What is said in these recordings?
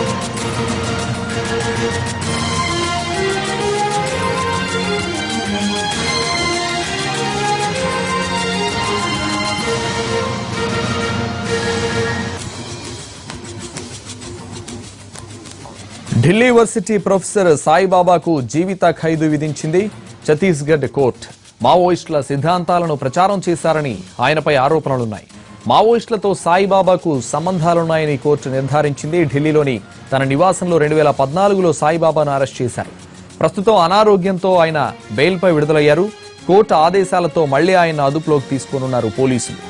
Delhi university professor సాయిబాబాకు జీవిత ఖైదు విధించింది ఛత్తీస్గఢ్ కోర్టు. మావోయిస్టుల సిద్ధాంతాలను ప్రచారం చేశారని ఆయనపై ఆరోపణలున్నాయి. మావోయిస్టులతో సాయిబాబాకు సంబంధాలున్నాయని కోర్టు నిర్ధారించింది. ఢిల్లీలోని తన నివాసంలో 2014లో సాయిబాబాను అరెస్ట్ చేశారు. ప్రస్తుతం అనారోగ్యంతో ఆయన బెయిల్పై విడుదలయ్యారు. కోర్టు ఆదేశాలతో మళ్లీ ఆయన అదుపులోకి తీసుకోనున్నారు పోలీసులు.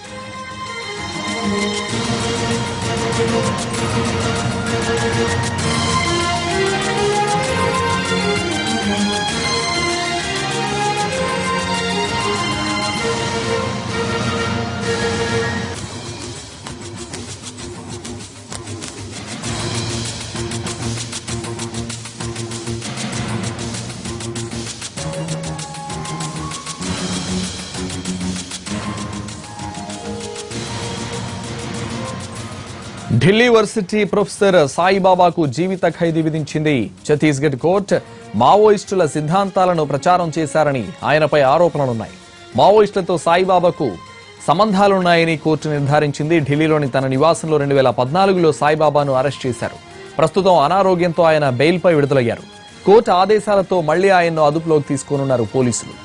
ఢిల్లీ యూనివర్సిటీ ప్రొఫెసర్ సాయిబాబాకు జీవిత ఖైదు విధించింది ఛత్తీస్గఢ్ కోర్టు. మావోయిస్టుల సిద్ధాంతాలను ప్రచారం చేశారని ఆయనపై ఆరోపణలున్నాయి. మావోయిస్టులతో సాయిబాబాకు సంబంధాలున్నాయని కోర్టు నిర్ధారించింది. ఢిల్లీలోని తన నివాసంలో 2014లో సాయిబాబాను అరెస్ట్ చేశారు. ప్రస్తుతం అనారోగ్యంతో ఆయన బెయిల్పై విడుదలయ్యారు. కోర్టు ఆదేశాలతో మళ్లీ ఆయన్ను అదుపులోకి తీసుకోనున్నారు పోలీసులు.